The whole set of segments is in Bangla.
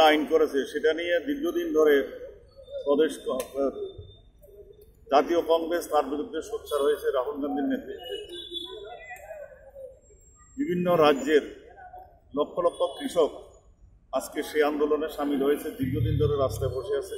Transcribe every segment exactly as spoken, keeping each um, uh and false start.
আইন করেছে সেটা নিয়ে দীর্ঘদিন ধরে প্রদেশ জাতীয় কংগ্রেস তার বিরুদ্ধে সোচ্চার হয়েছে রাহুল গান্ধীর নেতৃত্বে। বিভিন্ন রাজ্যের লক্ষ লক্ষ কৃষক আজকে সেই আন্দোলনে সামিল হয়েছে, দীর্ঘদিন ধরে রাস্তায় বসে আছে।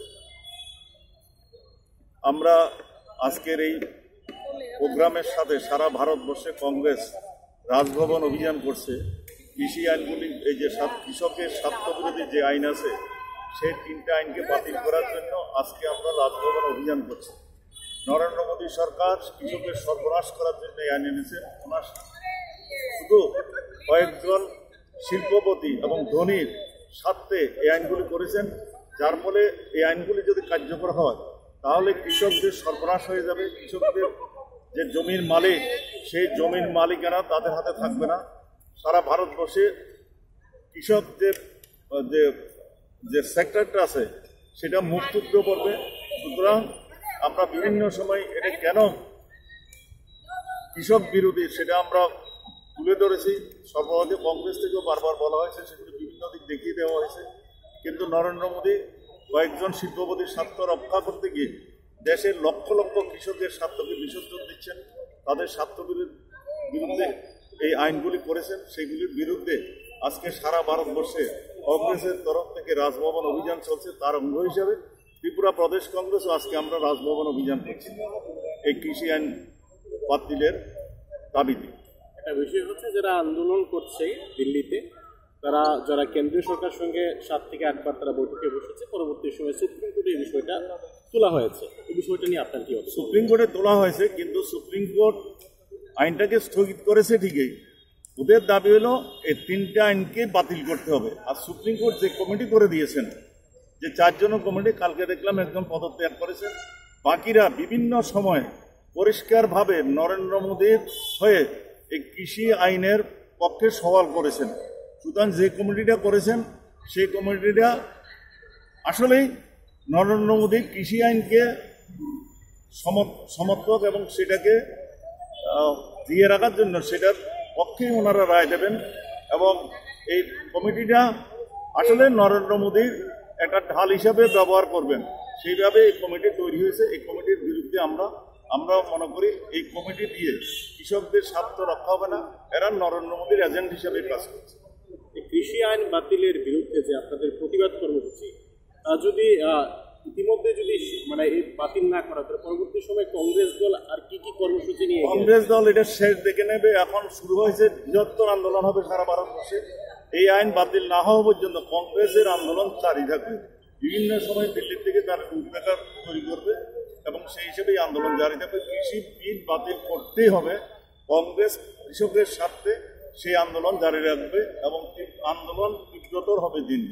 আমরা আজকের এই প্রোগ্রামের সাথে সারা ভারতবর্ষে কংগ্রেস রাজভবন অভিযান করছে। কৃষি আইনগুলি, এই যে কৃষকের স্বার্থবিরোধী যে আইন আছে সেই তিনটা আইনকে বাতিল করার জন্য আজকে আমরা রাজভবন অভিযান করছি। নরেন্দ্র মোদী সরকার কৃষকের সর্বনাশ করার জন্য এই আইন এনেছে। ওনার শুধু কয়েকজন শিল্পপতি এবং ধনীর স্বার্থে এই আইনগুলি করেছেন, যার ফলে এই আইনগুলি যদি কার্যকর হয় তাহলে কৃষকদের সর্বনাশ হয়ে যাবে। কৃষকদের যে জমির মালিক, সেই জমির মালিকানা তাদের হাতে থাকবে না। সারা ভারতবর্ষে কৃষকদের যে যে সেক্টরটা আছে সেটা মুক্ত পড়বে। সুতরাং আমরা বিভিন্ন সময় এটা কেন কৃষক বিরোধী সেটা আমরা তুলে ধরেছি। সর্বভারতীয় কংগ্রেস থেকেও বারবার বলা হয়েছে, সেগুলো বিভিন্ন দিক দেখিয়ে দেওয়া হয়েছে। কিন্তু নরেন্দ্র মোদী কয়েকজন শিল্পপতির স্বার্থ রক্ষা করতে গিয়ে দেশের লক্ষ লক্ষ কৃষকের স্বার্থকে বিসর্জন দিচ্ছেন। তাদের স্বার্থ বিরুদ্ধে এই আইনগুলি করেছেন, সেগুলির বিরুদ্ধে আজকে সারা ভারতবর্ষে কংগ্রেসের তরফ থেকে রাজভবন অভিযান চলছে। তার অঙ্গ হিসাবে ত্রিপুরা প্রদেশ কংগ্রেসও আজকে আমরা রাজভবন অভিযান করছি এই কৃষি আইন বাতিলের দাবিতে। একটা বিষয় হচ্ছে, যারা আন্দোলন করছে দিল্লিতে, তারা যারা কেন্দ্রীয় সরকারের সঙ্গে সাত থেকে আটবার তারা বৈঠকে বসেছে, পরবর্তী সময় সুপ্রিম কোর্টে এই বিষয়টা তোলা হয়েছে। এই বিষয়টা নিয়ে আপনার কি হবে? সুপ্রিম কোর্টে তোলা হয়েছে, কিন্তু সুপ্রিম কোর্ট আইনটাকে স্থগিত করেছে ঠিকই। ওদের দাবি হলো এই তিনটা আইনকে বাতিল করতে হবে। আর সুপ্রিম কোর্ট যে কমিটি করে দিয়েছেন, যে চারজনের কমিটি, কালকে দেখলাম একজন পদত্যাগ করেছেন। বাকিরা বিভিন্ন সময় পরিষ্কারভাবে নরেন্দ্র মোদীর হয়ে এই কৃষি আইনের পক্ষে সওয়াল করেছেন। সুতরাং যে কমিটিটা করেছেন সেই কমিটিটা আসলেই নরেন্দ্র মোদী কৃষি আইনকে সমর্থক এবং সেটাকে দিয়ে রাখার জন্য সেটার পক্ষেই ওনারা রায় দেবেন। এবং এই কমিটিটা আসলে নরেন্দ্র মোদীর একটা ঢাল হিসাবে ব্যবহার করবেন, সেইভাবে এই কমিটি তৈরি হয়েছে। এই কমিটির বিরুদ্ধে আমরা আমরা মনে করি এই কমিটি দিয়ে কৃষকদের স্বার্থ রক্ষা হবে না, এরা নরেন্দ্র মোদীর এজেন্ট হিসাবে কাজ করছে। এই কৃষি আইন বাতিলের বিরুদ্ধে যে আপনাদের প্রতিবাদ কর্মসূচি, যদি ইতিমধ্যে যদি মানে এই বাতিল না করা, তাহলে পরবর্তী সময় কংগ্রেস দল আর কি কি কর্মসূচি নিয়ে? কংগ্রেস দল এটা শেষ দেখে নেবে। এখন শুরু হয়েছে বৃহত্তর আন্দোলন হবে সারা ভারতবর্ষে। এই আইন বাতিল না হওয়া পর্যন্ত কংগ্রেসের আন্দোলন জারি থাকবে। বিভিন্ন সময় দিল্লি থেকে তারা রূপরেখা তৈরি করবে এবং সেই হিসেবেই আন্দোলন জারি থাকবে। কৃষি বিল বাতিল করতেই হবে। কংগ্রেস কৃষকের স্বার্থে সেই আন্দোলন জারি রাখবে এবং আন্দোলন তীব্রতর হবে দিন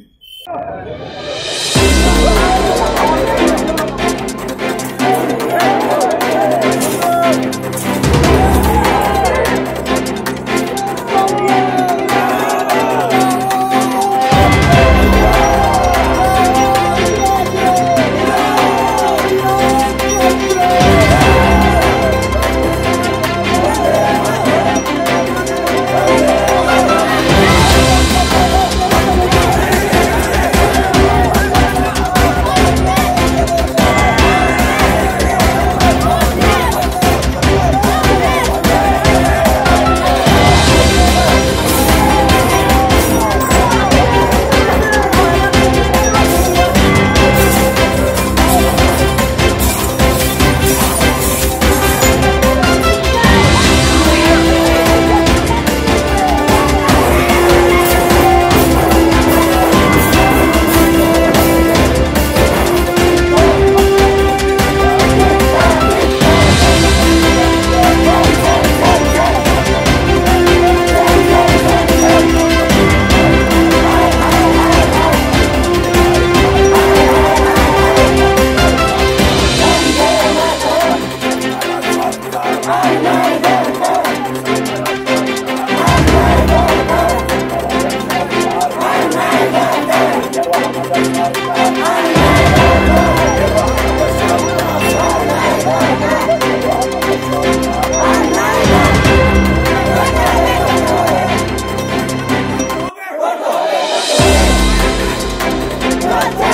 দিন।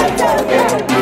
চলবে